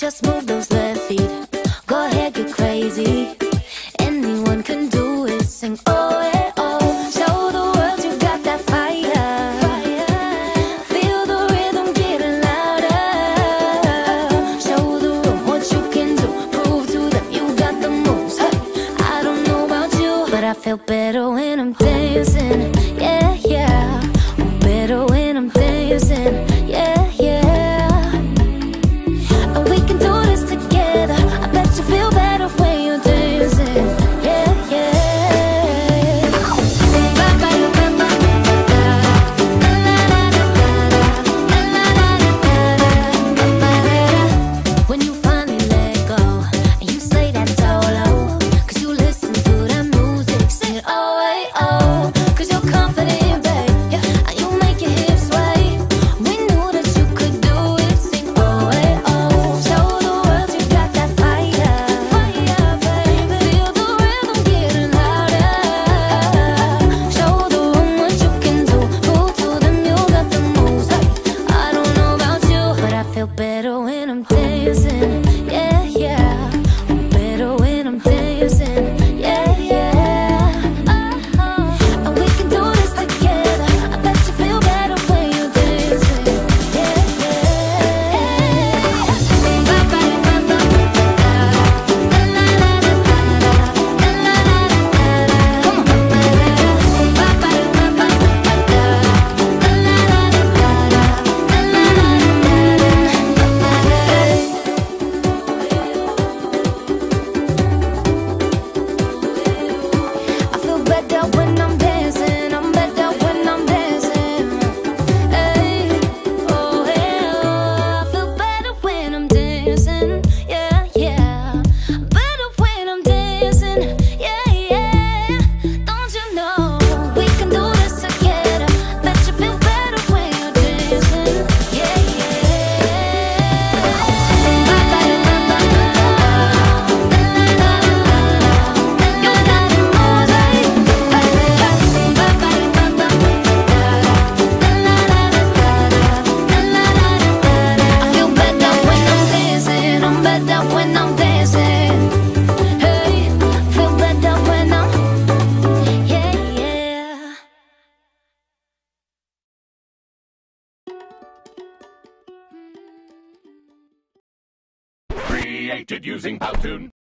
just move those left feet. Go ahead, get crazy. Anyone can do it. Sing oh, eh, oh. Show the world you got that fire. Feel the rhythm getting louder. Show the room what you can do. Prove to them you got the moves. Hey, I don't know about you, but I feel better when I'm dancing. Yeah, yeah. I'm better when I'm dancing. Yeah, yeah. And we can do this together. I bet you feel better when you're dancing. Yeah, yeah. When you finally let go and you say that solo, 'cause you listen to that music, sing it oh, hey, oh. 'Cause you're confident, babe, yeah, and you make your hips sway. We knew that you could do it, sing oh, hey, oh. Show the world you got that fire, baby. Feel the rhythm getting louder. Show the room what you can do. Prove to them you got the moves. Hey, I don't know about you, but I feel better when I'm dancing. Yeah, yeah. I'm better when I'm dancing. Yeah, yeah. And we can do this together. I bet you feel better when you're dancing. Yeah, I feel better when I'm dancing. I'm better when I'm dancing. Hey, oh, hey, oh. I feel better when I'm dancing. Yeah, yeah. Better when I'm dancing. Yeah, yeah. Don't you know we can do this together? Bet you feel better when you're dancing. Yeah, I feel better when I'm dancing. I'm better when I'm dancing. Hey, feel better when I'm, yeah, yeah. Created using Powtoon.